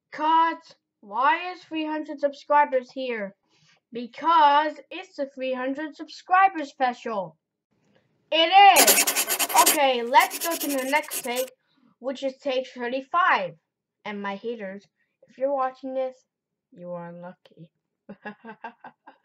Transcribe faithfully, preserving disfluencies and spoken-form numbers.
Cut! Why is three hundred subscribers here? Because it's the three hundred subscriber special. It is! Okay, let's go to the next take, which is take thirty-five. And my haters, if you're watching this, you are unlucky.